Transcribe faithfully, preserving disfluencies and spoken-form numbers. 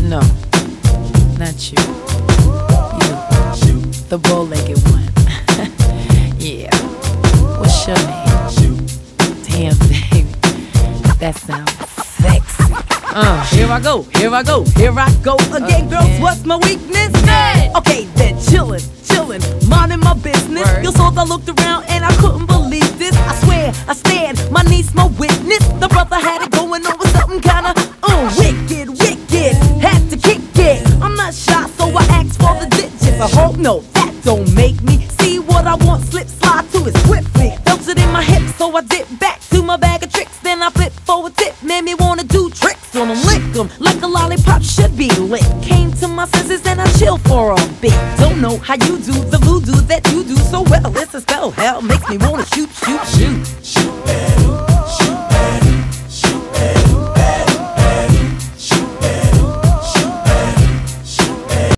No, not you. You, the bow-legged one. Yeah. What's your name? Damn, baby, that sounds sexy. Uh, Here I go, here I go, here I go again, Uh, girls. yeah. What's my weakness? Mad. Okay, then chillin', chillin', minding my business. Word. You saw I looked around and I couldn't believe this. I swear, I stared, my niece, my witness. The brother had it going on with something kinda uh, wicked, wicked. Had to kick it. I'm not shy, so I asked for the digits. I hope no, that don't make me see what I want. Slip, slide to it swiftly. Felt it in my hips, so I dip back to my bag of tricks. Then I flip for a tip, made me wanna do tricks on them, lick them like a lollipop should be lit. Came to my senses and I chill for a bit. Don't know how you do the voodoo that you do so well. It's a spell, hell makes me wanna shoot, shoot, shoot. Shoot, shoot,